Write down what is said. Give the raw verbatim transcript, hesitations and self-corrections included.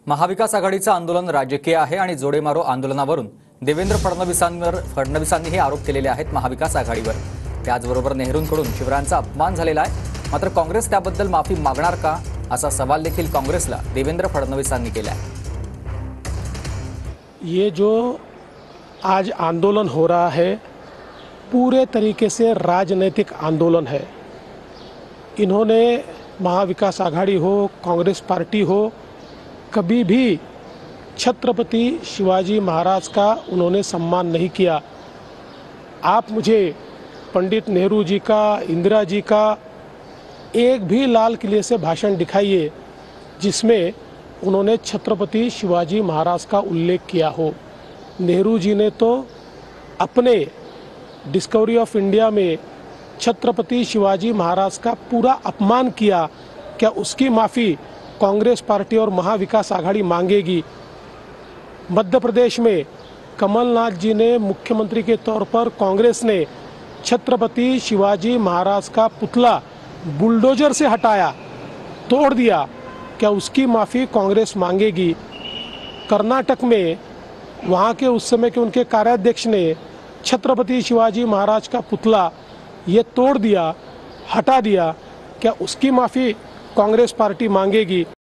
महाविकास आघाडीचं आंदोलन राजकीय आहे आणि जोडेमारो आंदोलनावरून देवेंद्र फडणवीसांवर फडणवीसांनी हे आरोप केलेले आहेत महाविकास आघाडीवर। त्याचबरोबर नेहरूंकडून शिवरायांचा अपमान झालेला आहे, मात्र काँग्रेस त्याबद्दल माफी मागणार का असा सवाल देखील काँग्रेसला देवेंद्र फडणवीसांनी केला है। ये जो आज आंदोलन हो रहा है पूरे तरीके से राजनीतिक आंदोलन है। इन्होंने महाविकास आघाड़ी हो, कांग्रेस पार्टी हो, कभी भी छत्रपति शिवाजी महाराज का उन्होंने सम्मान नहीं किया। आप मुझे पंडित नेहरू जी का, इंदिरा जी का एक भी लाल किले से भाषण दिखाइए जिसमें उन्होंने छत्रपति शिवाजी महाराज का उल्लेख किया हो। नेहरू जी ने तो अपने डिस्कवरी ऑफ इंडिया में छत्रपति शिवाजी महाराज का पूरा अपमान किया। क्या उसकी माफ़ी कांग्रेस पार्टी और महाविकास आघाड़ी मांगेगी? मध्य प्रदेश में कमलनाथ जी ने मुख्यमंत्री के तौर पर कांग्रेस ने छत्रपति शिवाजी महाराज का पुतला बुलडोजर से हटाया, तोड़ दिया। क्या उसकी माफ़ी कांग्रेस मांगेगी? कर्नाटक में वहाँ के उस समय के उनके कार्याध्यक्ष ने छत्रपति शिवाजी महाराज का पुतला ये तोड़ दिया, हटा दिया। क्या उसकी माफ़ी कांग्रेस पार्टी मांगेगी?